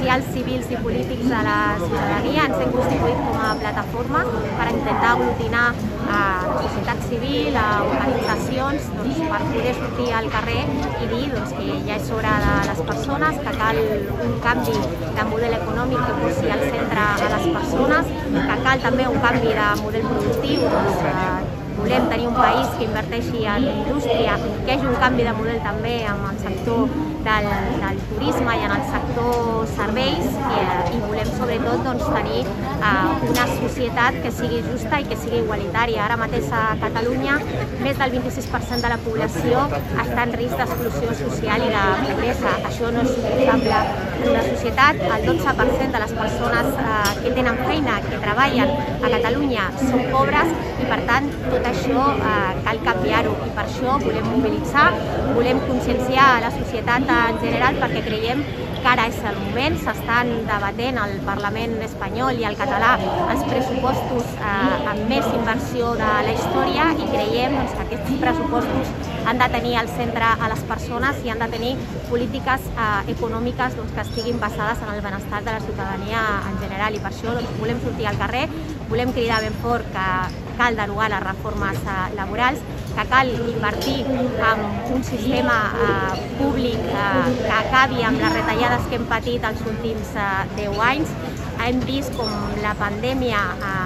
socials, civils i polítics de la ciutadania. Ens hem constituït com a plataforma per intentar aglutinar la societat civil, organitzacions, per poder sortir al carrer i dir que ja és hora de les persones, que cal un canvi de model econòmic que posi al centre a les persones, que cal també un canvi de model productiu. Volem tenir un país que inverteixi en indústria, que hi hagi un canvi de model també en el sector del turisme i en el sector serveis, i volem sobretot tenir una societat que sigui justa i que sigui igualitària. Ara mateix a Catalunya més del 26% de la població està en risc d'exclusió social i de pobresa. Això no és suportable en una societat. El 12% de les persones que tenen feina, que treballen a Catalunya, són pobres i per tant tot això cal canviar-ho, i per això volem mobilitzar, volem conscienciar a la societat en general, perquè creiem que ara és el moment. S'estan debatent al Parlament espanyol i al català els pressupostos amb més inversió de la història, i creiem que aquests pressupostos han de tenir al centre a les persones i han de tenir polítiques econòmiques que estiguin basades en el benestar de la ciutadania en general, i per això volem sortir al carrer, volem cridar ben fort que cal derogar les reformes laborals, que cal invertir en un sistema públic que acabi amb les retallades que hem patit els últims 10 anys. Hem vist com la pandèmia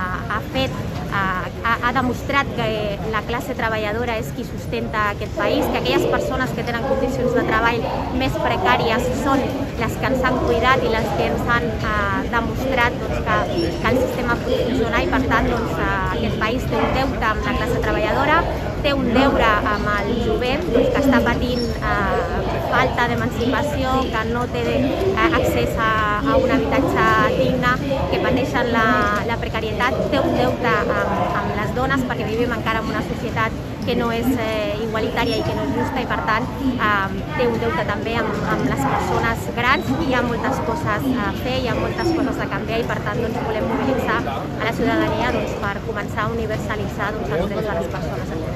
ha demostrat que la classe treballadora és qui sustenta aquest país, que aquelles persones que tenen condicions de treball més precàries són les que ens han cuidat i les que ens han demostrat que el sistema pot funcionar, i per tant aquest país té un deute amb la classe treballadora, té un deure amb el jovent que està patint falta d'emancipació, que no té accés a un habitatge digne, que pateixen la precarietat, té un deute amb les dones perquè vivim encara en una societat que no és igualitària i que no és justa, i per tant té un deute també amb les persones grans. Hi ha moltes coses a fer, hi ha moltes coses a canviar, i per tant volem mobilitzar a la ciutadania per començar a universalitzar els drets de les persones.